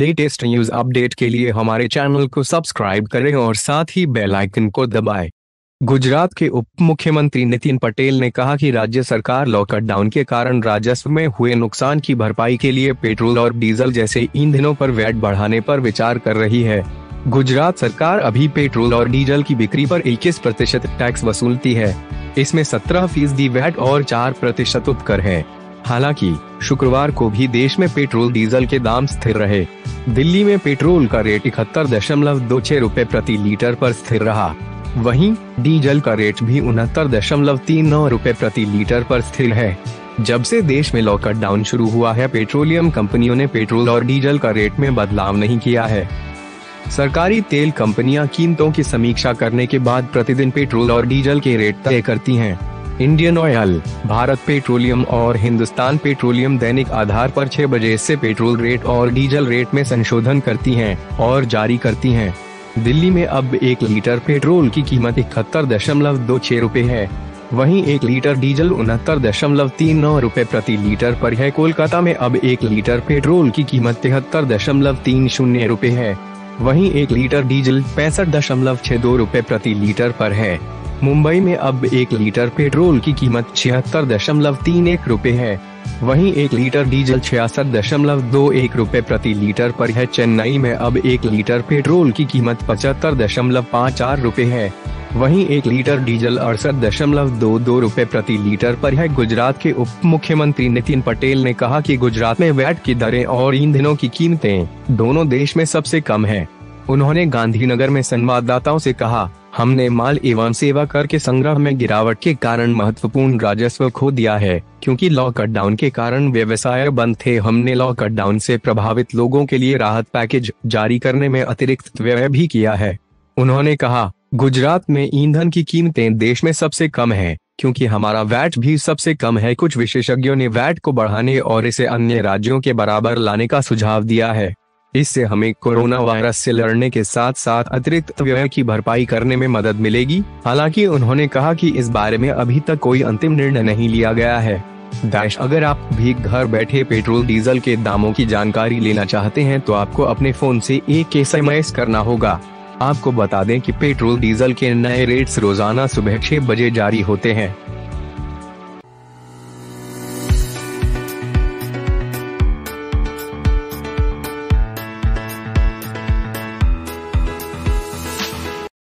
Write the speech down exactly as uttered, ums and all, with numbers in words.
Latest news update के लिए हमारे चैनल को सब्सक्राइब करें और साथ ही बेल आइकन को दबाएं। गुजरात के उप मुख्यमंत्री नितिन पटेल ने कहा कि राज्य सरकार लॉकडाउन के कारण राजस्व में हुए नुकसान की भरपाई के लिए पेट्रोल और डीजल जैसे ईंधनों पर वैट बढ़ाने पर विचार कर रही है। गुजरात सरकार अभी पेट्रोल और डीजल की बिक्री पर इक्कीस प्रतिशत टैक्स वसूलती है। इसमें सत्रह फीसदी वैट और चार प्रतिशत उपकर है। हालांकि शुक्रवार को भी देश में पेट्रोल डीजल के दाम स्थिर रहे। दिल्ली में पेट्रोल का रेट इकहत्तर दशमलव दो छह रुपए प्रति लीटर पर स्थिर रहा। वहीं डीजल का रेट भी उनहत्तर दशमलव तीन नौ रुपए प्रति लीटर पर स्थिर है। जब से देश में लॉकडाउन शुरू हुआ है, पेट्रोलियम कंपनियों ने पेट्रोल और डीजल का रेट में बदलाव नहीं किया है। सरकारी तेल कंपनियां कीमतों की समीक्षा करने के बाद प्रतिदिन पेट्रोल और डीजल के रेट तय करती हैं। इंडियन ऑयल, भारत पेट्रोलियम और हिंदुस्तान पेट्रोलियम दैनिक आधार पर छह बजे से पेट्रोल रेट और डीजल रेट में संशोधन करती हैं और जारी करती हैं। दिल्ली में अब एक लीटर पेट्रोल की कीमत इकहत्तर दशमलव दो छह रुपए है। वहीं एक लीटर डीजल उनहत्तर दशमलव तीन नौ रुपए प्रति लीटर पर है। कोलकाता में अब एक लीटर पेट्रोल की कीमत तिहत्तर दशमलव तीन शून्य रुपए है। वहीं एक लीटर डीजल पैंसठ दशमलव छह दो रुपए प्रति लीटर पर है। मुंबई में अब एक लीटर पेट्रोल की कीमत छिहत्तर दशमलव तीन एक रुपए है। वहीं एक लीटर डीजल छियासठ दशमलव दो एक रुपए प्रति लीटर पर है। चेन्नई में अब एक लीटर पेट्रोल की कीमत पचहत्तर दशमलव पाँच चार रुपए है। वहीं एक लीटर डीजल अड़सठ दशमलव दो दो रुपए प्रति लीटर पर है। गुजरात के उप मुख्यमंत्री नितिन पटेल ने कहा कि गुजरात में वैट की दरें और ईंधनों की कीमतें दोनों देश में सबसे कम है। उन्होंने गांधीनगर में संवाददाताओं से कहा, हमने माल एवं सेवा कर के संग्रह में गिरावट के कारण महत्वपूर्ण राजस्व खो दिया है, क्योंकि लॉकडाउन के कारण व्यवसाय बंद थे। हमने लॉकडाउन से प्रभावित लोगों के लिए राहत पैकेज जारी करने में अतिरिक्त व्यय भी किया है। उन्होंने कहा, गुजरात में ईंधन की कीमतें देश में सबसे कम है, क्योंकि हमारा वैट भी सबसे कम है। कुछ विशेषज्ञों ने वैट को बढ़ाने और इसे अन्य राज्यों के बराबर लाने का सुझाव दिया है। इससे हमें कोरोना वायरस से लड़ने के साथ साथ अतिरिक्त व्यय की भरपाई करने में मदद मिलेगी। हालांकि उन्होंने कहा कि इस बारे में अभी तक कोई अंतिम निर्णय नहीं लिया गया है। दाइश, अगर आप भी घर बैठे पेट्रोल डीजल के दामों की जानकारी लेना चाहते हैं तो आपको अपने फोन से एक एसएमएस करना होगा। आपको बता दें कि पेट्रोल डीजल के नए रेट्स रोजाना सुबह छह बजे जारी होते हैं।